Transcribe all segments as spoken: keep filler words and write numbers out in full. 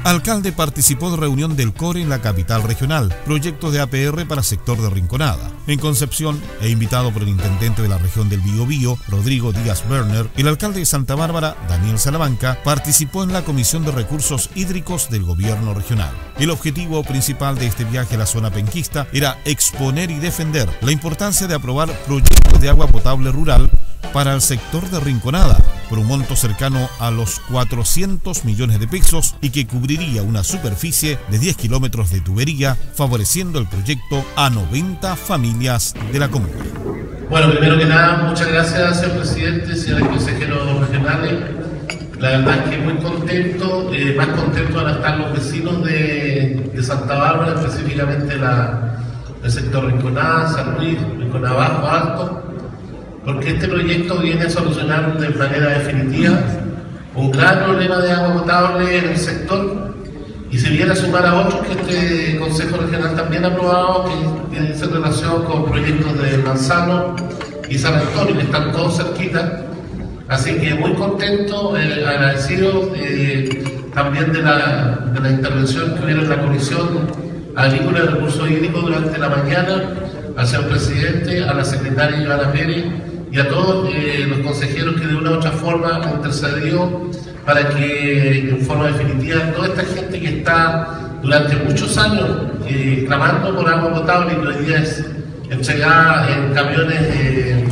Alcalde participó de reunión del CORE en la capital regional, proyectos de A P R para sector de Rinconada. En Concepción, e invitado por el intendente de la región del Biobío, Rodrigo Díaz Werner, el alcalde de Santa Bárbara, Daniel Salamanca, participó en la Comisión de Recursos Hídricos del Gobierno Regional. El objetivo principal de este viaje a la zona penquista era exponer y defender la importancia de aprobar proyectos de agua potable rural para el sector de Rinconada, por un monto cercano a los cuatrocientos millones de pesos y que cubriría una superficie de diez kilómetros de tubería, favoreciendo el proyecto a noventa familias de la comuna. Bueno, primero que nada, muchas gracias, señor presidente, señores consejeros regionales. La verdad es que muy contento, eh, más contento van a estar los vecinos de, de Santa Bárbara, específicamente la, del sector Rinconada, San Luis, Rinconada Bajo, Alto, porque este proyecto viene a solucionar de manera definitiva un gran problema de agua potable en el sector y se viene a sumar a otros que este Consejo Regional también ha aprobado, que tienen relación con proyectos de Manzano y San Antonio, que están todos cerquitas. Así que muy contento, eh, agradecido eh, también de la, de la intervención que hubo en la Comisión Agrícola de Recursos Hídricos durante la mañana, al señor presidente, a la secretaria Ivana Pérez y a todos eh, los consejeros que de una u otra forma han intercedido para que en forma definitiva toda esta gente que está durante muchos años eh, clamando por agua potable y que hoy día es entregada en camiones eh,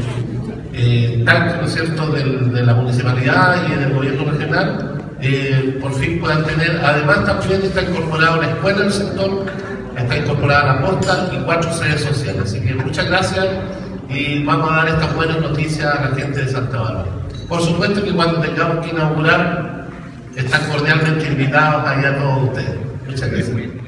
eh, tanques, ¿no es cierto?, del, de la municipalidad y del gobierno regional, eh, por fin puedan tener. Además también está incorporada la escuela del sector, está incorporada la posta y cuatro sedes sociales. Así que muchas gracias y vamos a dar estas buenas noticias a la gente de Santa Bárbara. Por supuesto que cuando tengamos que inaugurar, están cordialmente invitados allá todos ustedes. Muchas gracias.